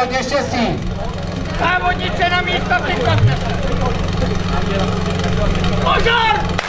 hodně štěstí. Závodnice na místo, připravte se. Požár!